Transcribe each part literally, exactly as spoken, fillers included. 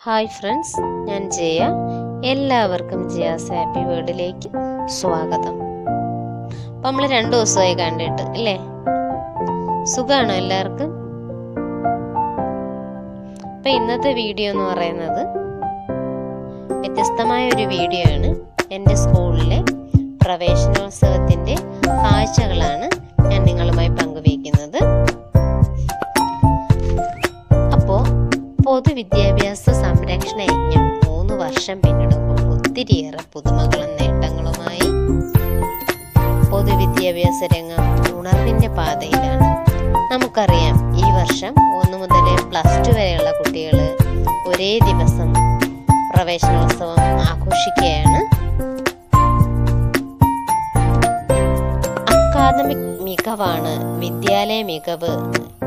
Hi friends, ഞാൻ ജയ. എല്ലാവർക്കും Jaya's happy വേൾഡിലേക്ക് സ്വാഗതം. അപ്പം നമ്മൾ രണ്ടു ദിവസമായി കണ്ടിട്ട് അല്ലേ? സുഖമാണോ എല്ലാവർക്കും? അപ്പം ഇന്നത്തെ വീഡിയോ എന്ന് പറയുന്നത് വ്യത്യസ്തമായ ഒരു വീഡിയോ ആണ്. എൻ്റെ സ്കൂളിലെ പ്രവേശനോത്സവത്തിൻ്റെ കാഴ്ചകളാണ് ഞാൻ നിങ്ങളുമായി പങ്കുവയ്ക്കുന്നത്. അപ്പോൾ പൊതുവിദ്യാഭ്യാസ സംരക്ഷണ യജ്ഞം മൂന്ന് വർഷം പിന്നിടുമ്പോൾ ഒത്തിരിയേറെ പുതുമകളും നേട്ടങ്ങളുമായി പൊതുവിദ്യാഭ്യാസ രംഗം ഉണർവിൻ്റെ പാതയിലാണ്. നമുക്കറിയാം, ഈ വർഷം ഒന്ന് മുതൽ പ്ലസ് ടു വരെയുള്ള കുട്ടികൾ ഒരേ ദിവസം പ്രവേശനോത്സവം ആഘോഷിക്കുകയാണ്. അക്കാദമിക് മികവാണ് വിദ്യാലയ മികവ്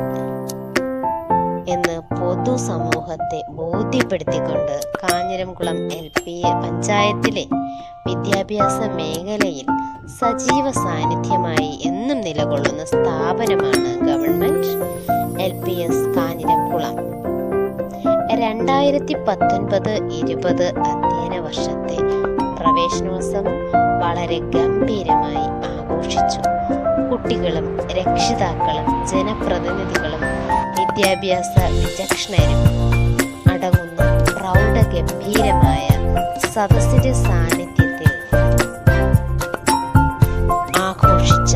എന്ന് പൊതുസമൂഹത്തെ ബോധ്യപ്പെടുത്തിക്കൊണ്ട് കാഞ്ഞിരംകുളം എൽ പി പഞ്ചായത്തിലെ വിദ്യാഭ്യാസ മേഖലയിൽ സജീവ സാന്നിധ്യമായി എന്നും നിലകൊള്ളുന്ന സ്ഥാപനമാണ് government L P S Kanjiramkulam. രണ്ടായിരത്തി പത്തൊൻപത് ഇരുപത് അധ്യയന വർഷത്തെ പ്രവേശനോത്സവം വളരെ ഗംഭീരമായി ആഘോഷിച്ചു. കുട്ടികളും രക്ഷിതാക്കളും ജനപ്രതിനിധികളും വിദ്യാഭ്യാസ വിചക്ഷണരും അടങ്ങുന്ന പ്രൗഢഗംഭീരമായ സദസ്സിന്റെ സാന്നിധ്യത്തിൽ ആഘോഷിച്ച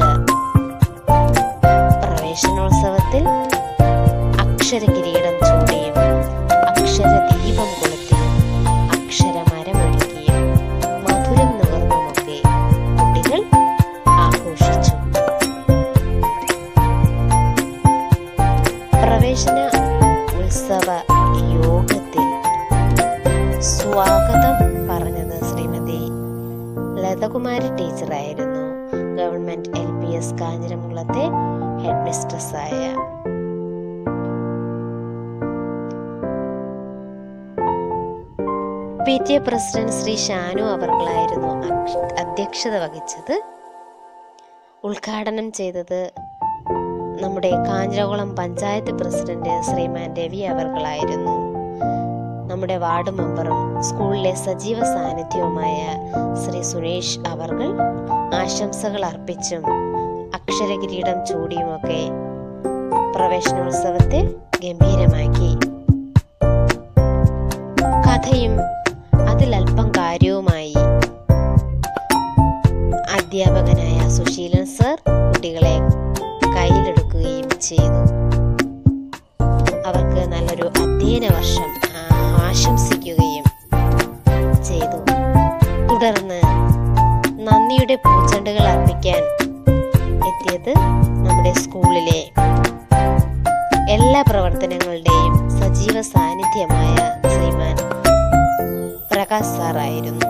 പ്രവേശനോത്സവത്തിൽ അക്ഷരകിരീടം ചൂടിയും അക്ഷരദീപം കൊളുത്തിയും അക്ഷരമരമൊരുക്കിയും മധുരം നുകർന്നുമൊക്കെ കുട്ടികൾ ആഘോഷിച്ചു. പ്രവേശന ഉത്സവ യോഗത്തിൽ സ്വാഗതം പറഞ്ഞത് ശ്രീമതി ലതകുമാരി ടീച്ചറായിരുന്നു. ഗവൺമെന്റ് എൽ പി എസ് കാഞ്ഞിരംകുളത്തെ ഹെഡ് മിസ്ട്രസ് ആയ P T A president Shri Shanu അവർകളായിരുന്നു അധ്യക്ഷത വഹിച്ചത്. ഉദ്ഘാടനം ചെയ്തത് നമ്മുടെ കാഞ്ഞിരംകുളം പഞ്ചായത്ത് പ്രസിഡന്റ് ശ്രീമാൻ രവി അവർകളായിരുന്നു. നമ്മുടെ വാർഡ് മെമ്പറും സ്കൂളിലെ സജീവ സാന്നിധ്യവുമായ ശ്രീ സുരേഷ് അവർകൾ ആശംസകൾ അർപ്പിച്ചും അക്ഷരകിരീടം ചൂടിയുമൊക്കെ പ്രവേശനോത്സവത്തെ ഗംഭീരമാക്കി. കഥയും അതിലൽപ്പം കാര്യവുമായി അധ്യാപകനായ സുശീലൻ സർ കുട്ടികളെ കയ്യിലെടുക്കുകയും ചെയ്തു. അവർക്ക് നല്ലൊരു അധ്യയന വർഷം ആശംസിക്കുകയും ചെയ്തു. തുടർന്ന് നന്ദിയുടെ പൂച്ചെണ്ടുകൾ അർപ്പിക്കാൻ എത്തിയത് നമ്മുടെ സ്കൂളിലെ എല്ലാ പ്രവർത്തനങ്ങളുടെയും സജീവ സാന്നിധ്യമായ ശ്രീമാൻ പ്രകാശ് സാറായിരുന്നു.